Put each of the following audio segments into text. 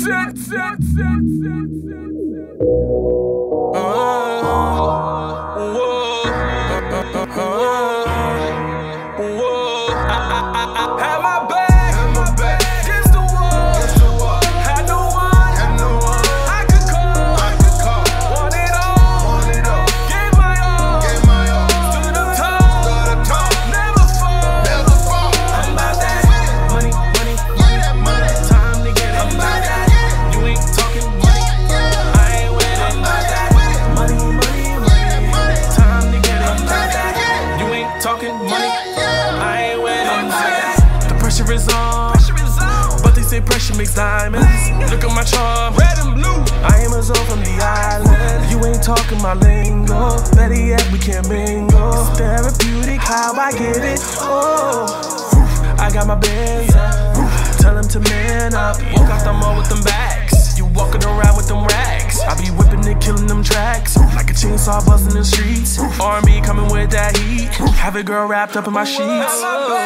Had my back against the wall. Had no one I could call. Want it all. Gave my all. Stood up tall. Never fall. I'm about that money. Time to get it. I'm about that. You ain't talking money. I ain't with it. I'm about that money. Time to get it. I'm about that. You ain't talking money. I ain't with it. Pressure is on, but they say pressure makes diamonds. Look at my charm, red and blue. I am a Zoe from the island. You ain't talking my lingo. Better yet, we can't mingle. It's therapeutic how I get it. Oh, I got my bands up. Tell them to man up. Walk out the mall with them bags. You walking around with them racks. I be whipping and killing them tracks like a chainsaw buzzing the streets. R&B coming with that heat. Have a girl wrapped up in my sheets.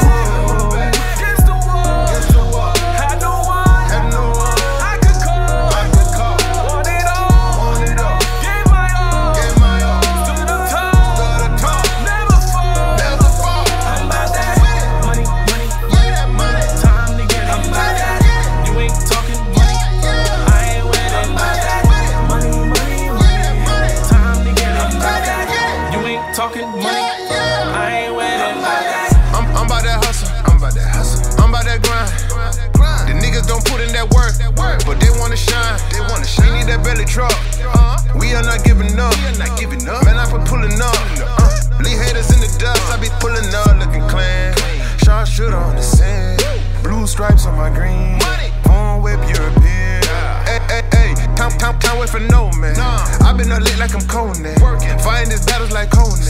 Talking money, I ain't with it. I'm about that hustle. I'm about that grind. The niggas don't put in that work, but they wanna shine. We need that belly truck. We are not giving up. Man, I been pulling up. Leave haters in the dust. I be pulling up, looking clean. Sharp shooter on the scene. Blue stripes on my green. Phone whip European. Hey, can't wait for no man. I been up lit like I'm Conan. Fighting these battles like Conan.